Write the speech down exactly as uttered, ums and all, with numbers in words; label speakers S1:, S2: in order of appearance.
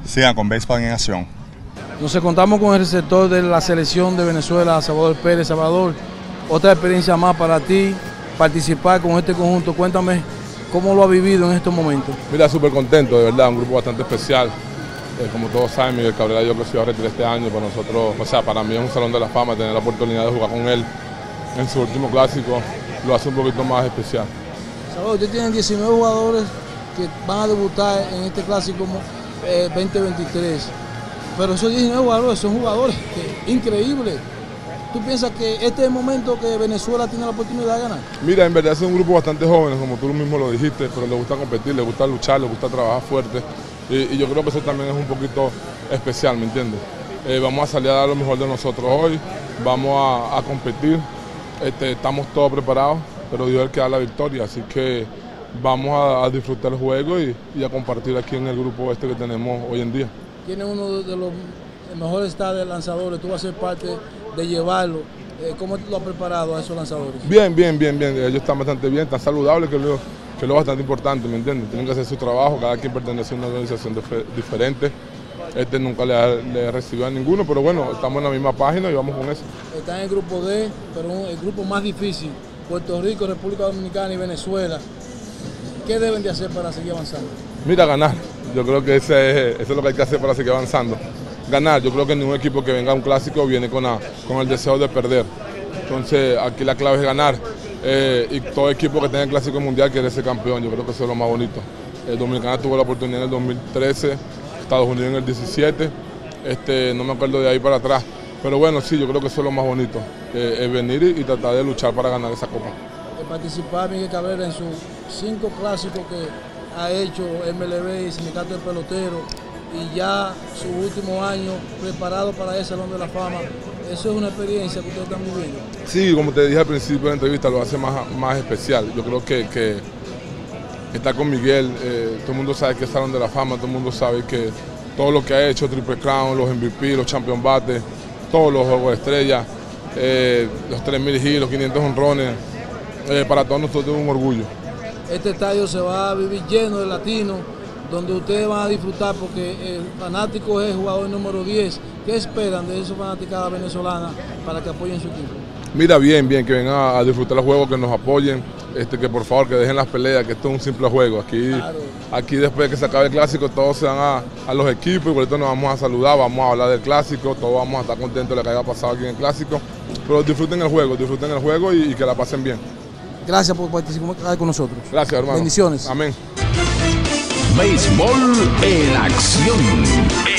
S1: Sigan con Béisbol en Acción.
S2: Entonces contamos con el receptor de la selección de Venezuela, Salvador Pérez. Salvador, otra experiencia más para ti, participar con este conjunto. Cuéntame cómo lo ha vivido en estos momentos.
S3: Mira, súper contento, de verdad, un grupo bastante especial. Eh, como todos saben, Miguel Cabrera yo que se iba a retirar este año, para nosotros, o sea, para mí es un salón de la fama tener la oportunidad de jugar con él en su último clásico, lo hace un poquito más especial.
S2: Salvador, usted tiene diecinueve jugadores que van a debutar en este clásico eh, veinte veintitrés, pero esos diecinueve jugadores son jugadores que, increíbles. ¿Tú piensas que este es el momento que Venezuela tiene la oportunidad de ganar?
S3: Mira, en verdad es un grupo bastante joven, como tú mismo lo dijiste, pero le gusta competir, le gusta luchar, le gusta trabajar fuerte. Y, y yo creo que eso también es un poquito especial, ¿me entiendes? Eh, vamos a salir a dar lo mejor de nosotros hoy, vamos a, a competir, este, estamos todos preparados, pero Dios es el que da la victoria, así que vamos a, a disfrutar el juego y, y a compartir aquí en el grupo este que tenemos hoy en día.
S2: Tiene uno de los mejores estados de lanzadores, tú vas a ser parte de llevarlo. ¿Cómo lo has preparado a esos lanzadores?
S3: Bien, bien, bien, bien. Ellos están bastante bien, están saludables, que es lo, que es lo bastante importante, ¿me entiendes? Tienen que hacer su trabajo, cada quien pertenece a una organización diferente. Este nunca le ha, le ha recibido a ninguno, pero bueno, estamos en la misma página y vamos con eso.
S2: Está en el grupo D, pero el grupo más difícil, Puerto Rico, República Dominicana y Venezuela. ¿Qué deben de hacer para seguir avanzando?
S3: Mira, ganar. Yo creo que ese, eso es lo que hay que hacer para seguir avanzando. Ganar, yo creo que ningún equipo que venga a un clásico viene con, la, con el deseo de perder. Entonces aquí la clave es ganar. Eh, y todo equipo que tenga el clásico mundial quiere ser campeón, yo creo que eso es lo más bonito. El Dominicana tuvo la oportunidad en el dos mil trece, Estados Unidos en el diecisiete, este, no me acuerdo de ahí para atrás. Pero bueno, sí, yo creo que eso es lo más bonito, eh, es venir y, y tratar de luchar para ganar esa copa.
S2: De participar Miguel Cabrera en sus cinco clásicos que ha hecho M L B y Sindicato de Peloteros, y ya su último año preparado para ese Salón de la Fama. Eso es una experiencia que ustedes están viviendo.
S3: Sí, como te dije al principio de la entrevista, lo hace más, más especial. Yo creo que, que estar con Miguel, eh, todo el mundo sabe que es Salón de la Fama, todo el mundo sabe que todo lo que ha hecho, Triple Crown, los M V P, los Champion Bates, todos los Juegos de Estrella, eh, los tres mil hits, los quinientos honrones, eh, para todos nosotros es un orgullo.
S2: Este estadio se va a vivir lleno de latinos, donde ustedes van a disfrutar porque el fanático es el jugador número diez. ¿Qué esperan de esos fanaticadas venezolanas para que apoyen su equipo?
S3: Mira, bien, bien, que vengan a disfrutar el juego, que nos apoyen, este, que por favor que dejen las peleas, que esto es un simple juego. Aquí, claro. Aquí después de que se acabe el clásico, todos se van a, a los equipos y por esto nos vamos a saludar, vamos a hablar del clásico, todos vamos a estar contentos de lo que haya pasado aquí en el clásico. Pero disfruten el juego, disfruten el juego y, y que la pasen bien.
S2: Gracias por participar con nosotros.
S3: Gracias, hermano.
S2: Bendiciones.
S3: Amén.
S4: Béisbol en acción.